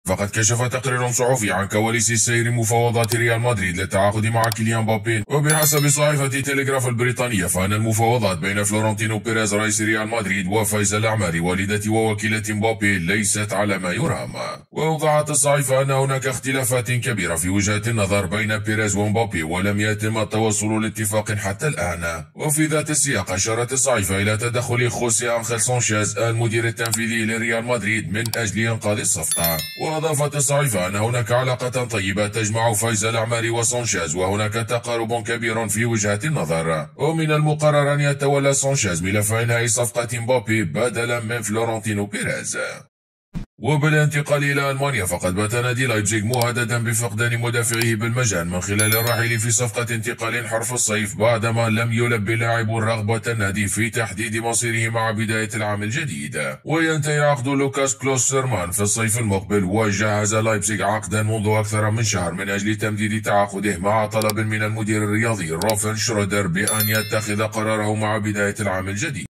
فقد كشف تقرير صحفي عن كواليس سير مفاوضات ريال مدريد للتعاقد مع كيليان مبابي. وبحسب صحيفة تيليغراف البريطانية فإن المفاوضات بين فلورنتينو بيريز رئيس ريال مدريد وفايزة الأعماري والدة ووكيلة مبابي ليست على ما يرام. وأوضحت الصحيفة أن هناك اختلافات كبيرة في وجهة النظر بين بيريز ومبابي ولم يتم التوصل لاتفاق حتى الآن. وفي ذات السياق أشارت الصحيفة إلى تدخل خوسيه أنخيل سانشيز المدير التنفيذي لريال مدريد من أجل إنقاذ الصفقة. وأضافت الصحيفة أن هناك علاقة طيبة تجمع فايزة الأعماري وسانشيز وهناك تقارب كبير في وجهة النظر. ومن المقرر أن يتولى سانشيز ملف إنهاء صفقة مبابي بدلا من فلورنتينو بيريز. وبالانتقال إلى ألمانيا فقد بات نادي لايبزيغ مهددا بفقدان مدافعه بالمجان من خلال الرحيل في صفقة انتقال حرف الصيف بعدما لم يلبي لاعب رغبة النادي في تحديد مصيره مع بداية العام الجديد. وينتهي عقد لوكاس كلوسترمان في الصيف المقبل، وجهز لايبزيغ عقدا منذ أكثر من شهر من أجل تمديد تعاقده مع طلب من المدير الرياضي روفن شرودر بأن يتخذ قراره مع بداية العام الجديد.